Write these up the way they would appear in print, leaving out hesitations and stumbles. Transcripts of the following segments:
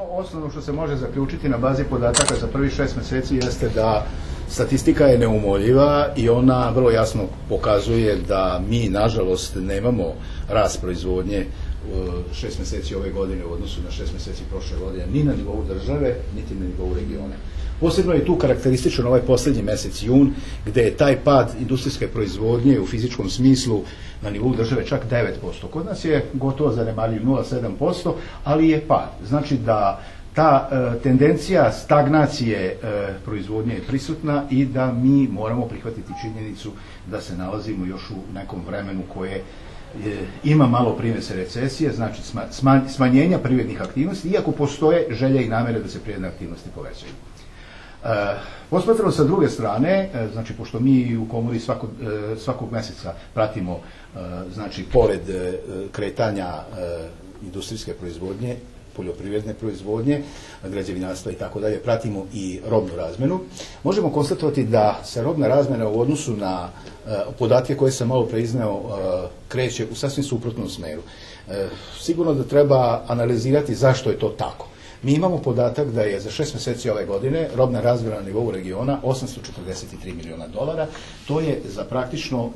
Osnovno što se može zaključiti na bazi podataka za prvih 6 meseci jeste da statistika je neumoljiva i ona vrlo jasno pokazuje da mi, nažalost, nemamo rast proizvodnje 6 meseci ove godine u odnosu na 6 meseci prošle godine, ni na nivou države, niti na nivou regiona. Posebno je tu karakterističan ovaj poslednji mesec, jun, gde je taj pad industrijske proizvodnje u fizičkom smislu na nivou države čak 9%. Kod nas je gotovo zanemarljiv 0,7%, ali je pad. Znači da ta tendencija stagnacije proizvodnje je prisutna i da mi moramo prihvatiti činjenicu da se nalazimo još u nekom vremenu koje ima malo primese recesije, znači smanjenja privrednih aktivnosti, iako postoje želje i namere da se privredne aktivnosti povećaju. Posmatrano sa druge strane, znači pošto mi u komori svakog meseca pratimo, znači pored kretanja industrijske proizvodnje, poljoprivredne proizvodnje, građevinarstva i tako dalje, pratimo i robnu razmenu, možemo konstatovati da se robna razmena u odnosu na podatke koje sam malo preizneo kreće u sasvim suprotnom smeru. Sigurno da treba analizirati zašto je to tako. Mi imamo podatak da je za 6 meseci ove godine robna razmjena na nivou regiona $843 miliona. To je za praktično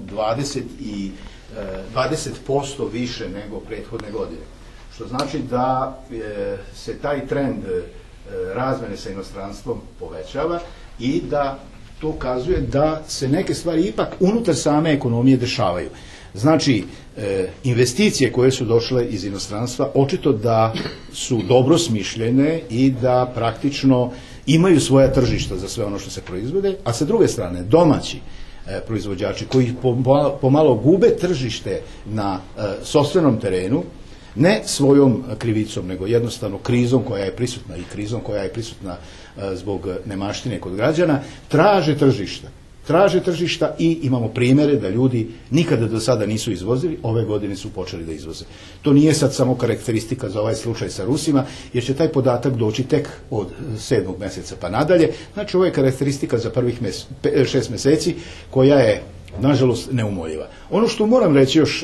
20% više nego prethodne godine. Što znači da se taj trend razmene sa inostranstvom povećava i da to ukazuje da se neke stvari ipak unutar same ekonomije dešavaju. Znači, investicije koje su došle iz inostranstva očito da su dobro smišljene i da praktično imaju svoja tržišta za sve ono što se proizvode, a sa druge strane domaći proizvođači koji pomalo gube tržište na sopstvenom terenu, ne svojom krivicom, nego jednostavno krizom koja je prisutna i krizom koja je prisutna zbog nemaštine kod građana, traže tržišta i imamo primere da ljudi nikada do sada nisu izvozili, ove godine su počeli da izvoze. To nije sad samo karakteristika za ovaj slučaj sa Rusima, jer će taj podatak doći tek od 7. meseca pa nadalje. Znači, ovo je karakteristika za prvih 6 meseci koja je, nažalost, neumoljiva. Ono što moram reći još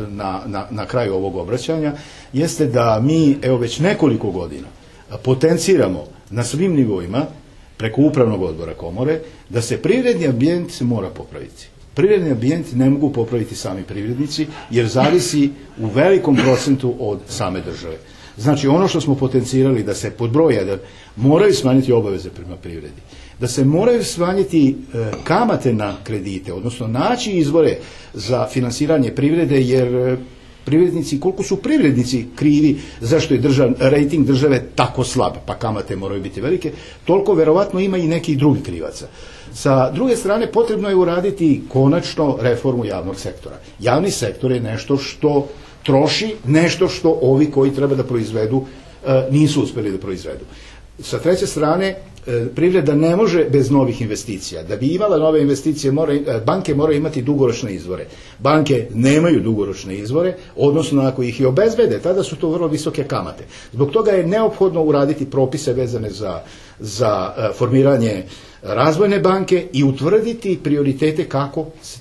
na kraju ovog obraćanja jeste da mi, evo, već nekoliko godina potenciramo na svim nivoima preko upravnog odbora komore da se privredni ambijent mora popraviti. Privredni ambijent ne mogu popraviti sami privrednici jer zavisi u velikom procentu od same države. Znači, ono što smo potencirali da se pod broj 1 moraju smanjiti obaveze prema privredi, da se moraju smanjiti kamate na kredite, odnosno naći izvore za finansiranje privrede, jer privrednici, koliko su privrednici krivi zašto je rejting države tako slab, pa kamate moraju biti velike, toliko verovatno ima i nekih drugih krivaca. Sa druge strane, potrebno je uraditi konačno reformu javnog sektora. Javni sektor je nešto što troši, nešto što ovi koji treba da proizvedu nisu uspeli da proizvedu. Sa treće strane, privreda ne može bez novih investicija. Da bi imala nove investicije, banke moraju imati dugoročne izvore. Banke nemaju dugoročne izvore, odnosno ako ih i obezbede, tada su to vrlo visoke kamate. Zbog toga je neophodno uraditi propise vezane za formiranje razvojne banke i utvrditi prioritete kako se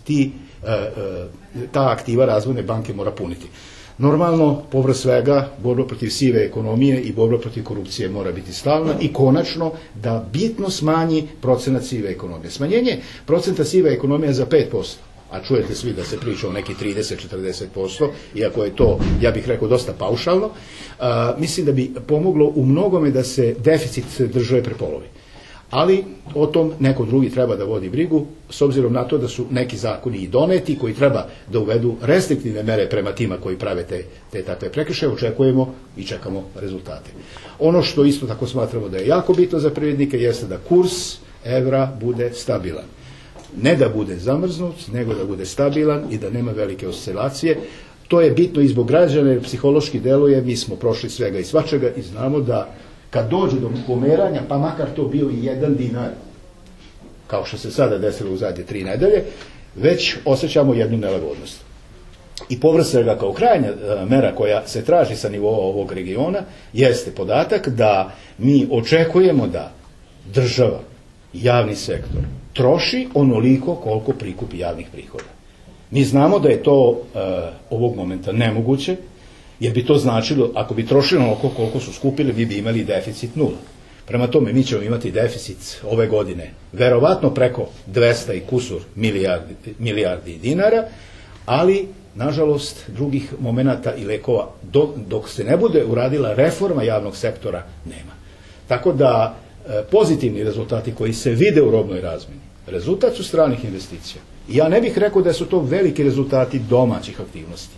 ta aktiva razvojne banke mora puniti. Normalno, povrh svega, borba protiv sive ekonomije i borba protiv korupcije mora biti stalna i konačno da bitno smanji procenat sive ekonomije. Smanjenje procenta sive ekonomije za 5%, a čujete svi da se priča o neki 30-40%, iako je to, ja bih rekao, dosta paušalno, mislim da bi pomoglo u mnogome da se deficit države prepolovi. Ali o tom neko drugi treba da vodi brigu, s obzirom na to da su neki zakoni i doneti koji treba da uvedu restriktivne mere prema tima koji prave te takve prekršaje. Očekujemo i čekamo rezultate. Ono što isto tako smatramo da je jako bitno za privrednike jeste da kurs evra bude stabilan. Ne da bude zamrznut, nego da bude stabilan i da nema velike oscilacije. To je bitno i zbog građana, jer psihološki deluje, mi smo prošli svega i svačega i znamo da kad dođe do pomeranja, pa makar to bio i 1 dinar, kao što se sada desilo u zadnje 3 nedelje, već osjećamo jednu nelagodnost. I povrh svega, kao krajnja mera koja se traži sa nivoa ovog regiona jeste podatak da mi očekujemo da država, javni sektor, troši onoliko koliko prikupi javnih prihoda. Mi znamo da je to ovog momenta nemoguće, jer bi to značilo, ako bi trošili onoliko koliko su skupili, vi bi imali deficit 0. Prema tome, mi ćemo imati deficit ove godine, verovatno preko 200 i kusur milijardi dinara, ali, nažalost, drugih momenata i lekova, dok se ne bude uradila reforma javnog sektora, nema. Tako da, pozitivni rezultati koji se vide u robnoj razmeni, rezultat su stranih investicija. I ja ne bih rekao da su to veliki rezultati domaćih aktivnosti.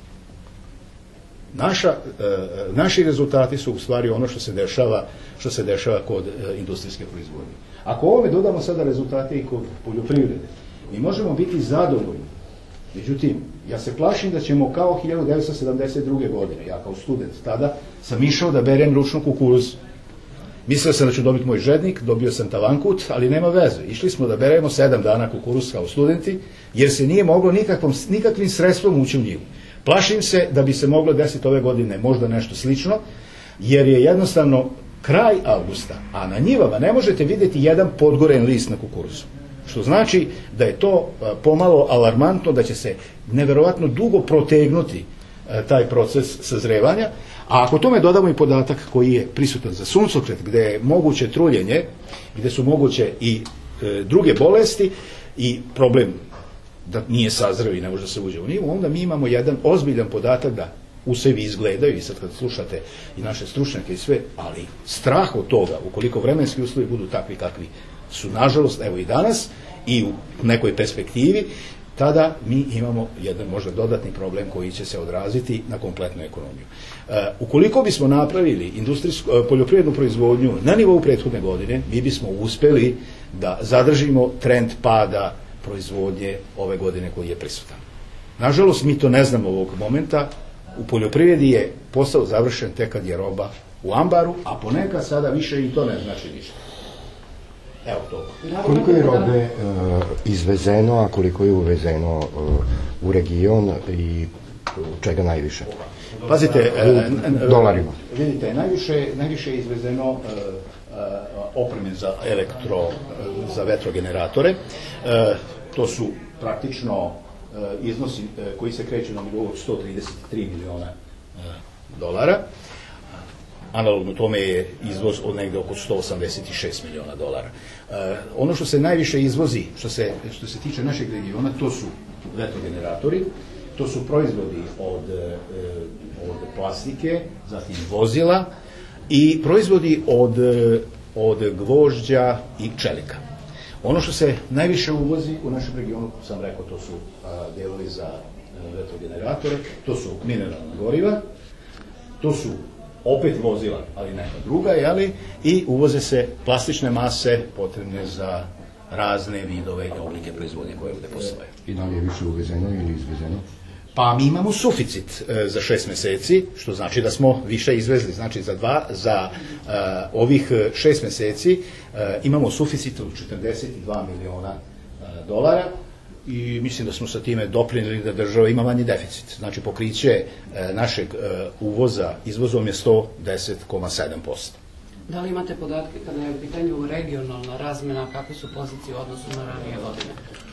Naši rezultati su u stvari ono što se dešava kod industrijske proizvodnje. Ako ovome dodamo sada rezultate i kod poljoprivrede, mi možemo biti zadovoljni. Međutim, ja se plašim da ćemo kao 1972. godine, ja kao student tada, sam išao da berem ručno kukuruz. Mislio sam da ću dobiti moj žednik, dobio sam tavankut, ali nema veze. Išli smo da beremo 7 dana kukuruz kao studenti, jer se nije moglo nikakvim sredstvom ući u njivu. Plašim se da bi se moglo desiti ove godine možda nešto slično, jer je jednostavno kraj avgusta, a na njivama ne možete vidjeti jedan podgoren list na kukuruzu. Što znači da je to pomalo alarmantno, da će se neverovatno dugo protegnuti taj proces sazrevanja, a ako tome dodamo i podatak koji je prisutan za suncokret, gde je moguće truljenje, gde su moguće i druge bolesti i problem da nije sazreo i ne može da se uđe u njivu, onda mi imamo jedan ozbiljan podatak da usevi izgledaju, i sad kad slušate i naše stručnjake i sve, ali strah od toga, ukoliko vremenski uslovi budu takvi kakvi su, nažalost, evo i danas, i u nekoj perspektivi, tada mi imamo jedan možda dodatni problem koji će se odraziti na kompletnu ekonomiju. Ukoliko bismo napravili poljoprivrednu proizvodnju na nivou prethodne godine, mi bismo uspeli da zadržimo trend pada proizvodnje ove godine koji je prisutan. Nažalost, mi to ne znamo ovog momenta. U poljoprivredi je posao završen tek kad je roba u ambaru, a ponekad sada više i to ne znači ništa. Evo to. Koliko je robe izvezeno, a koliko je uvezeno u region i čega najviše? Pazite, dolarima. Vidite, najviše je izvezeno opreme za vetrogeneratore. To su praktično iznosi koji se kreću na nivou od 133 miliona dolara. Analogno tome je izvoz od negde oko 186 miliona dolara. Ono što se najviše izvozi, što se tiče našeg regiona, to su vetrogeneratori, to su proizvodi od plastike, zatim vozila i proizvodi od gvožđa i čelika. Ono što se najviše uvozi u našem regionu, sam rekao, to su delovi za vetrogeneratore, to su mineralna goriva, to su opet vozila, ali neka druga, i uvoze se plastične mase potrebne za razne vidove i oblike proizvodnje koje ovde postoje. I da li je više uvezeno ili izvezeno? Pa mi imamo suficit za 6 meseci, što znači da smo više izvezli. Znači za ovih 6 meseci imamo suficit od 42 miliona dolara i mislim da smo sa time doprinili da država ima manji deficit. Znači pokriće našeg uvoza izvozom je 110,7%. Da li imate podatke kada je u pitanju regionalna razmena, kakve su pozicije u odnosu na ranije godine?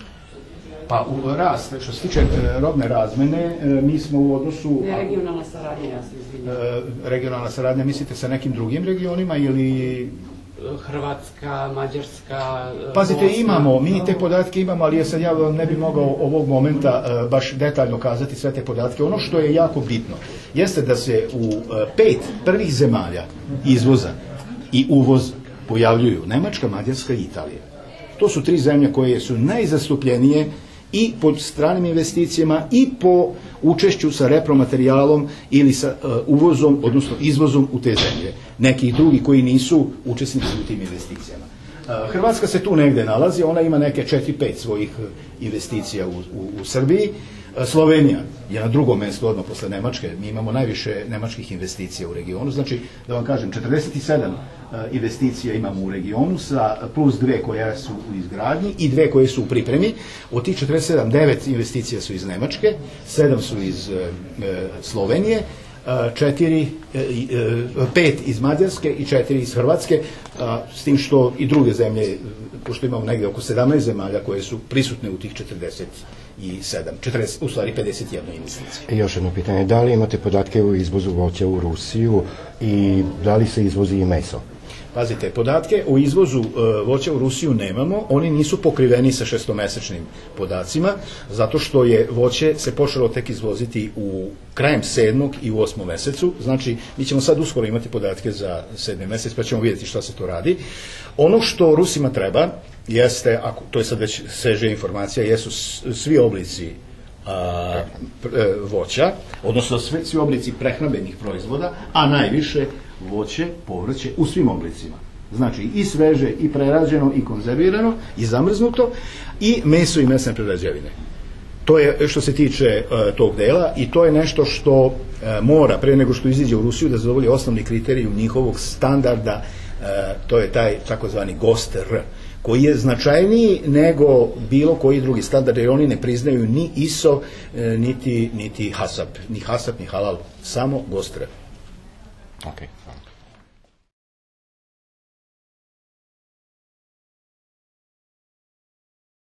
Pa u rast, što se tiče robne razmene, mi smo u odnosu... Regionalna saradnja, ja se izvinjam. Regionalna saradnja, mislite sa nekim drugim regionima ili... Hrvatska, Mađarska, Pazite, imamo, mi te podatke imamo, ali sad ja ne bi mogao ovog momenta baš detaljno kazati sve te podatke. Ono što je jako bitno jeste da se u 5 prvih zemalja izvoza i uvoza pojavljuju Nemačka, Mađarska i Italija. To su 3 zemlje koje su najzastupljenije i po stranim investicijama i po učešću sa repromaterijalom ili sa uvozom, odnosno izvozom u te zemlje. Nekih drugi koji nisu učesnici u tim investicijama. Hrvatska se tu negde nalazi, ona ima neke 4-5 svojih investicija u Srbiji. Slovenija je na drugom mjestu odmah posle Nemačke, mi imamo najviše nemačkih investicija u regionu, znači da vam kažem 47 investicija imamo u regionu plus 2 koje su u izgradnji i 2 koje su u pripremi. Od tih 47, 9 investicija su iz Nemačke, 7 su iz Slovenije, 5 iz Mađarske i 4 iz Hrvatske, s tim što i druge zemlje, pošto imamo negdje oko 17 zemalja koje su prisutne u tih 47 u stvari 51 investicije. I još jedno pitanje, da li imate podatke o izvozu voća u Rusiju i da li se izvozi i meso? Pazite, podatke o izvozu voća u Rusiju nemamo, oni nisu pokriveni sa šestomesečnim podacima, zato što je voće se počelo tek izvoziti u krajem 7. i u 8. mesecu, znači mi ćemo sad uskoro imati podatke za 7. mesec, pa ćemo vidjeti šta se to radi. Ono što Rusima treba jeste, to je sad već sveža informacija, jesu svi oblici voća, odnosno svi oblici prehrambenih proizvoda, a najviše voće, povrće u svim oblicima. Znači i sveže, i prerađeno, i konzervirano, i zamrznuto, i meso i mesne prerađevine. To je što se tiče tog dela i to je nešto što mora, pre nego što iziđe u Rusiju, da zadovolji osnovni kriterijum njihovog standarda, to je taj takozvani GOST-R, koji je značajniji nego bilo koji drugi standard, jer oni ne priznaju ni ISO, niti HACCP, ni HACCP, ni halal, samo GOST-R. Okay.